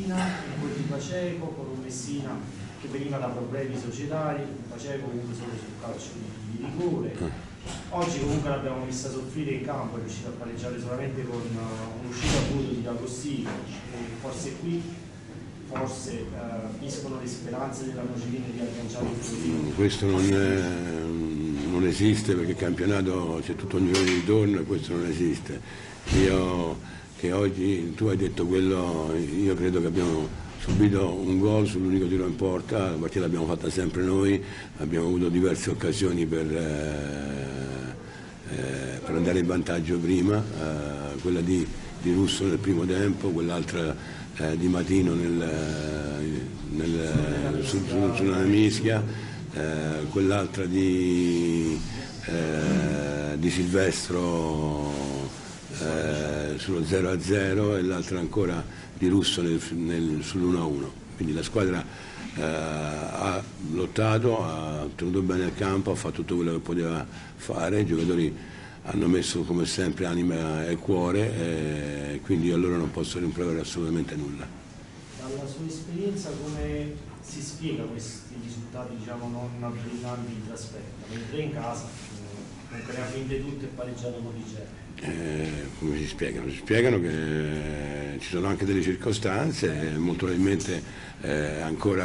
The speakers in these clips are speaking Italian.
Messina, un gol di Paceco, con un Messina che veniva da problemi societari, Paceco comunque solo sul calcio di rigore. Oggi comunque l'abbiamo vista soffrire in campo, è riuscita a pareggiare solamente con un'uscita a vuoto di D'Agostino, e forse qui finiscono le speranze della Nocerina di agganciare il Torino. Questo non esiste, perché il campionato c'è tutto un giorno di ritorno e questo non esiste. Che oggi tu hai detto quello, io credo che abbiamo subito un gol sull'unico tiro in porta, la partita l'abbiamo fatta sempre noi, abbiamo avuto diverse occasioni per andare in vantaggio prima, quella di Russo nel primo tempo, quell'altra di Matino sulla mischia, quell'altra di Silvestro sullo 0-0 e l'altra ancora di Russo sull'1-1. Quindi la squadra ha lottato, ha tenuto bene il campo, ha fatto tutto quello che poteva fare, i giocatori hanno messo come sempre anima e cuore, e quindi a loro non posso rimproverare assolutamente nulla. Dalla sua esperienza come si spiega questi risultati, diciamo, non brillanti in trasferta, mentre in casa comunque le ha vinte tutte e pareggiato con Ligero? Come si spiegano? Si spiegano che ci sono anche delle circostanze, molto probabilmente ancora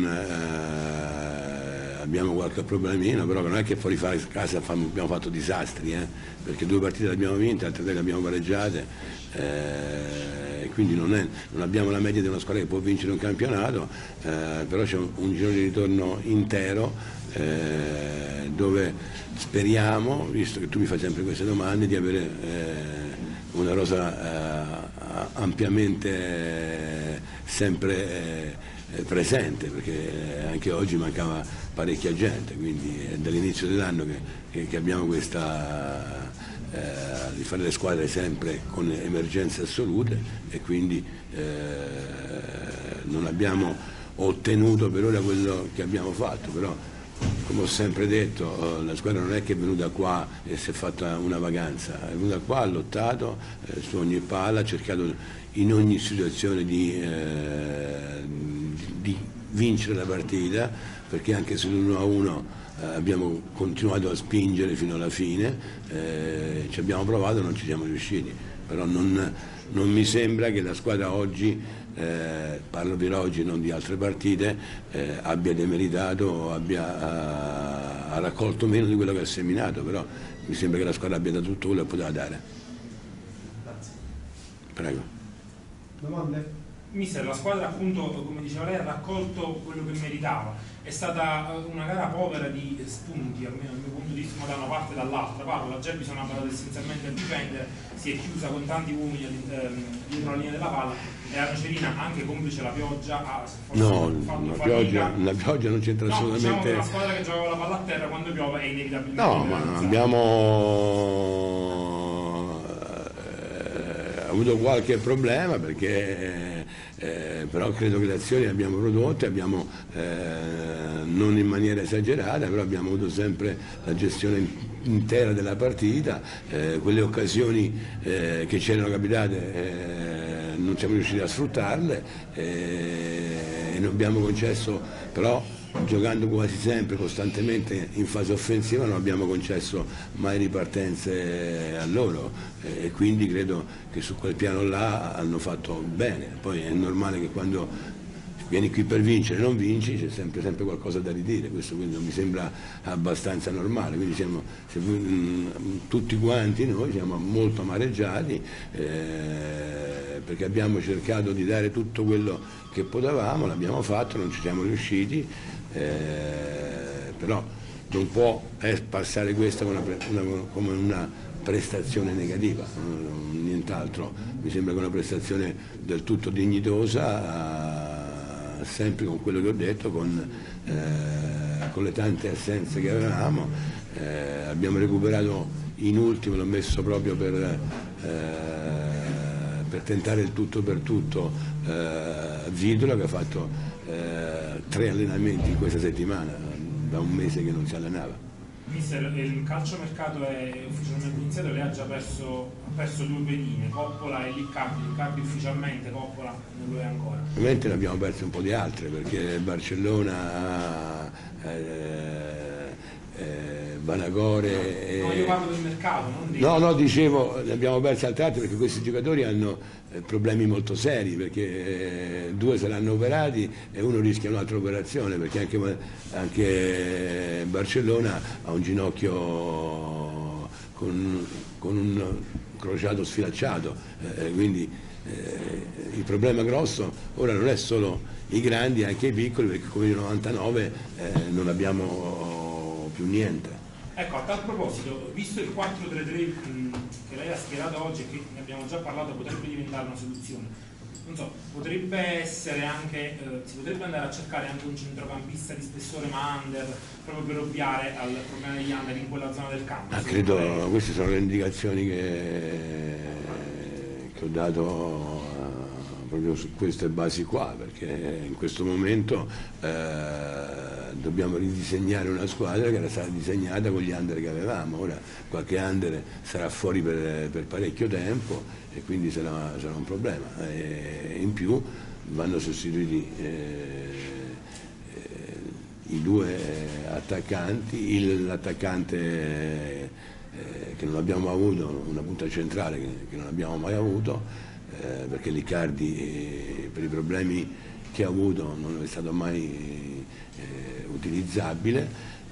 abbiamo qualche problemino, però non è che fuori casa abbiamo fatto disastri, perché 2 partite le abbiamo vinte, altre 3 le abbiamo pareggiate, e quindi non abbiamo la media di una squadra che può vincere un campionato, però c'è un giro di ritorno intero dove speriamo, visto che tu mi fai sempre queste domande, di avere una rosa ampiamente sempre presente, perché anche oggi mancava parecchia gente, quindi è dall'inizio dell'anno che abbiamo questa di fare le squadre sempre con emergenze assolute, e quindi non abbiamo ottenuto per ora quello che abbiamo fatto, però come ho sempre detto la squadra non è che è venuta qua e si è fatta una vacanza, è venuta qua, ha lottato su ogni palla, ha cercato in ogni situazione di vincere la partita, perché anche sull'1-1 abbiamo continuato a spingere fino alla fine, ci abbiamo provato e non ci siamo riusciti, però non mi sembra che la squadra oggi, parlo per oggi non di altre partite, abbia demeritato, ha raccolto meno di quello che ha seminato, però mi sembra che la squadra abbia dato tutto quello che poteva dare. Grazie. Prego. Domande? Mister, la squadra appunto, come diceva lei, ha raccolto quello che meritava. È stata una gara povera di spunti, almeno dal mio punto di vista, da una parte e dall'altra. La Gelbi sono andata essenzialmente a difendere, si è chiusa con tanti uomini dietro la linea della palla, e la Nocerina, anche complice la pioggia, ha fatto fatica. La pioggia non c'entra assolutamente. Diciamo che è una squadra che giocava la palla a terra, quando piove è inevitabilmente. No, ma abbiamo avuto qualche problema, perché però credo che le azioni le abbiamo prodotte, abbiamo non in maniera esagerata, però abbiamo avuto sempre la gestione intera della partita, quelle occasioni che ci erano capitate non siamo riusciti a sfruttarle, e non abbiamo concesso, però giocando quasi sempre costantemente in fase offensiva non abbiamo concesso mai ripartenze a loro, e quindi credo che su quel piano là hanno fatto bene. Poi è normale che quando vieni qui per vincere e non vinci c'è sempre qualcosa da ridire, questo quindi mi sembra abbastanza normale, quindi tutti quanti noi siamo molto amareggiati, perché abbiamo cercato di dare tutto quello che potevamo, l'abbiamo fatto, non ci siamo riusciti, però non può passare questa come una prestazione negativa, nient'altro. Mi sembra che una prestazione del tutto dignitosa, sempre con quello che ho detto, con le tante assenze che avevamo. Abbiamo recuperato in ultimo, l'ho messo proprio per tentare il tutto per tutto, Vidula, che ha fatto 3 allenamenti in questa settimana, da un mese che non si allenava. Mister, il calciomercato è ufficialmente iniziato, lei ha già perso 2 pedine, Coppola e Liccardi ufficialmente, Coppola non lo è ancora. Ovviamente ne abbiamo perse un po' di altre, perché Barcellona, Vanagore... No, io parlo del mercato, non di... No, dicevo, ne abbiamo perse altre perché questi giocatori hanno problemi molto seri, perché 2 saranno operati e uno rischia un'altra operazione, perché anche Barcellona ha un ginocchio con un crociato sfilacciato, quindi il problema grosso ora non è solo i grandi, anche i piccoli, perché come nel 99 non abbiamo più niente. Ecco, a tal proposito, visto il 4-3-3 che lei ha schierato oggi e che ne abbiamo già parlato, potrebbe diventare una soluzione. Non so, potrebbe essere anche, si potrebbe andare a cercare anche un centrocampista di spessore ma under, proprio per ovviare al problema degli under in quella zona del campo. Credo, queste sono le indicazioni che ho dato proprio su queste basi qua, perché in questo momento dobbiamo ridisegnare una squadra che era stata disegnata con gli under che avevamo. Ora qualche under sarà fuori per parecchio tempo e quindi sarà un problema. In più vanno sostituiti i 2 attaccanti, l'attaccante che non abbiamo avuto, una punta centrale che non abbiamo mai avuto, perché Liccardi per i problemi che ha avuto non è stato mai utilizzabile,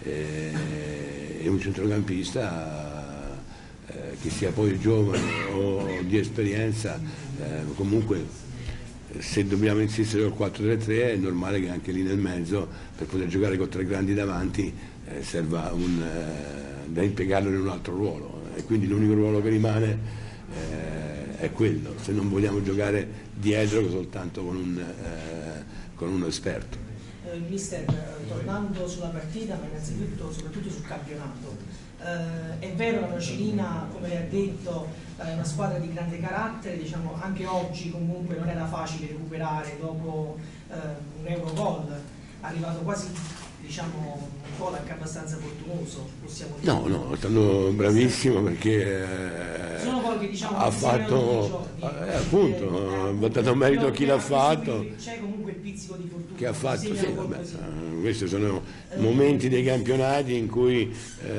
e un centrocampista che sia poi giovane o di esperienza, comunque se dobbiamo insistere col 4-3-3 è normale che anche lì nel mezzo, per poter giocare con 3 grandi davanti, serva da impiegarlo in un altro ruolo, e quindi l'unico ruolo che rimane è quello, se non vogliamo giocare dietro soltanto con un esperto. Mister, tornando sulla partita, ma innanzitutto soprattutto sul campionato, è vero la Nocerina, come lei ha detto, è una squadra di grande carattere, diciamo, anche oggi comunque non era facile recuperare dopo un Eurogol, arrivato quasi, diciamo, un gol anche abbastanza fortunoso, possiamo dire. No, è stato bravissimo, perché sono gol che, diciamo, ha fatto, appunto, va dato merito a chi l'ha fatto, c'è comunque il pizzico di fortuna che ha fatto, sì, vabbè, questi sono momenti dei campionati in cui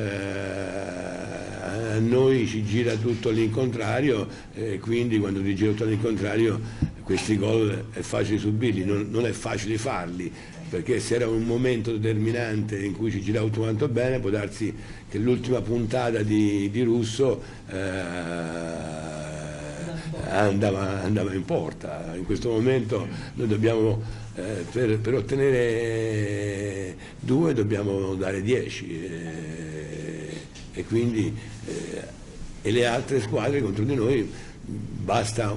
a noi ci gira tutto all'incontrario, e quindi quando ti gira tutto all'incontrario questi gol è facile subirli, non è facile farli, perché se era un momento determinante in cui ci girava tutto quanto bene, può darsi che l'ultima puntata di Russo andava in porta. In questo momento noi dobbiamo, per ottenere 2 dobbiamo dare 10, e quindi e le altre squadre contro di noi basta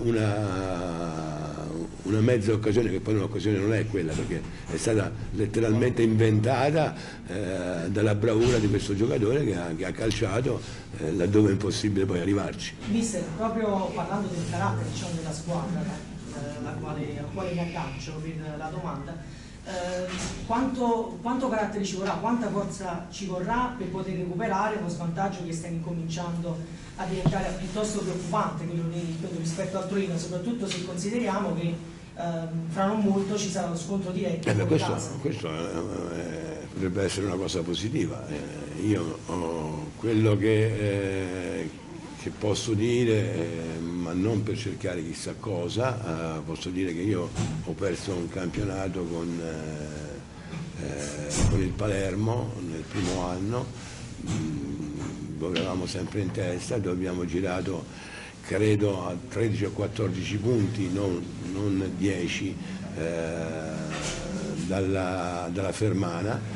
una mezza occasione, che poi un'occasione non è quella, perché è stata letteralmente inventata dalla bravura di questo giocatore che ha calciato laddove è impossibile poi arrivarci. Mister, proprio parlando del carattere, diciamo, della squadra, al quale mi aggancio per la domanda, quanto carattere ci vorrà, quanta forza ci vorrà per poter recuperare uno svantaggio che sta incominciando a diventare piuttosto preoccupante, quello rispetto al Torino, soprattutto se consideriamo che fra non molto ci sarà lo scontro diretto. Questo potrebbe essere una cosa positiva. Io quello che posso dire, ma non per cercare chissà cosa, posso dire che io ho perso un campionato con il Palermo nel primo anno, dove eravamo sempre in testa, dove abbiamo girato credo a 13 o 14 punti, non 10, dalla Fermana,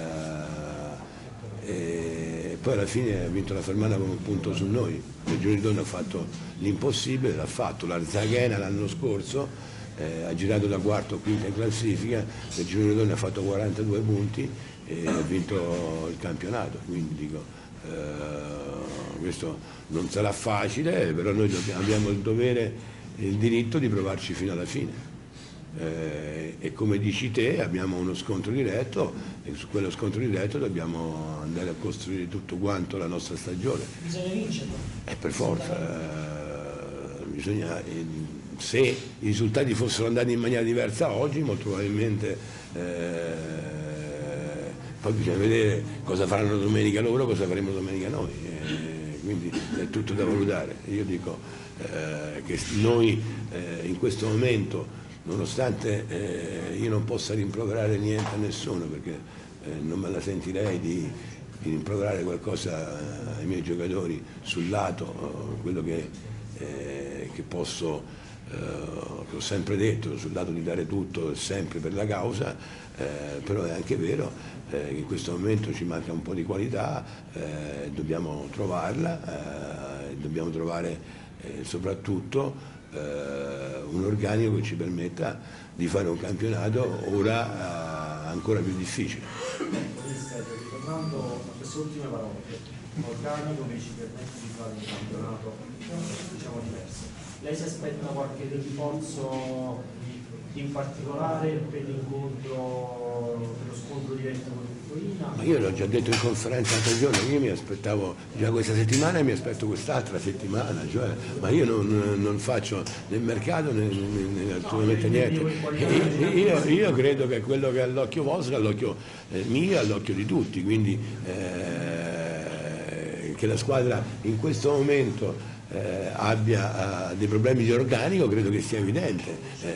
e poi alla fine ha vinto la Fermana con un punto su noi. Il Girone ha fatto l'impossibile, l'ha fatto. l'Arzaghena l'anno scorso ha girato da quarto o quinta in classifica, il Girone ha fatto 42 punti e ha vinto il campionato, quindi dico, questo non sarà facile, però noi abbiamo il dovere e il diritto di provarci fino alla fine. e come dici te abbiamo uno scontro diretto e su quello scontro diretto dobbiamo andare a costruire tutto quanto la nostra stagione. Bisogna vincerlo. Per forza, se i risultati fossero andati in maniera diversa oggi, molto probabilmente poi bisogna vedere cosa faranno domenica loro, cosa faremo domenica noi, quindi è tutto da valutare. Io dico che noi in questo momento, nonostante io non possa rimproverare niente a nessuno, perché non me la sentirei di rimproverare qualcosa ai miei giocatori sul lato, quello che posso, che ho sempre detto, sul lato di dare tutto sempre per la causa, però è anche vero che in questo momento ci manca un po' di qualità, dobbiamo trovarla, dobbiamo trovare soprattutto un organico che ci permetta di fare un campionato ora ancora più difficile. Ritornando a queste ultime parole, un organico che ci permette di fare un campionato diciamo diverso. Lei si aspetta qualche rinforzo in particolare per l'incontro, per lo scontro diretto con l'Ucraina? Ma io l'ho già detto in conferenza l'altro giorno, io mi aspettavo già questa settimana e mi aspetto quest'altra settimana, cioè, ma io non faccio né mercato né assolutamente niente. Io credo che quello che è all'occhio vostro è all'occhio mio, all'occhio di tutti, quindi che la squadra in questo momento abbia dei problemi di organico credo che sia evidente,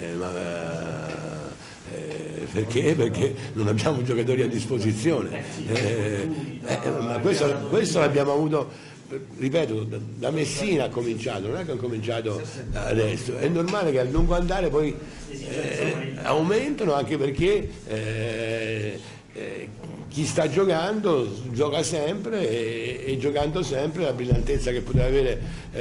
perché? Perché non abbiamo giocatori a disposizione, ma questo l'abbiamo avuto, ripeto, da Messina ha cominciato, non è che ha cominciato adesso, è normale che a lungo andare poi aumentano, anche perché chi sta giocando gioca sempre e giocando sempre la brillantezza che poteva avere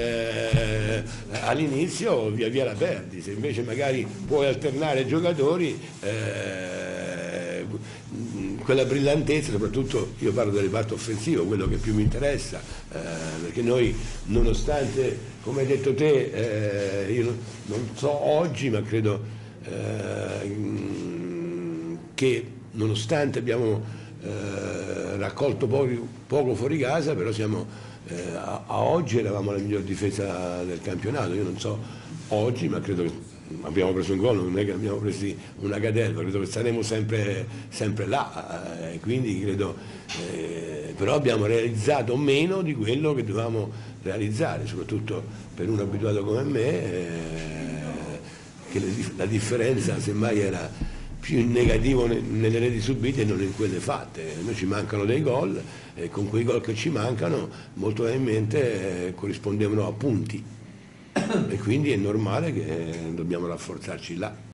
all'inizio via via la perdi. Se invece magari puoi alternare giocatori, quella brillantezza, soprattutto io parlo del reparto offensivo, quello che più mi interessa, perché noi, nonostante, come hai detto te, io non so oggi, ma credo che nonostante abbiamo raccolto poco fuori casa, però siamo a oggi eravamo la miglior difesa del campionato. Io non so oggi, ma credo che abbiamo preso un gol, non è che abbiamo preso una cadelma, credo che saremo sempre là, quindi credo, però abbiamo realizzato meno di quello che dovevamo realizzare, soprattutto per uno abituato come me, che la differenza semmai era più in negativo nelle reti subite e non in quelle fatte. Noi ci mancano dei gol e con quei gol che ci mancano molto probabilmente corrispondevano a punti e quindi è normale che dobbiamo rafforzarci là.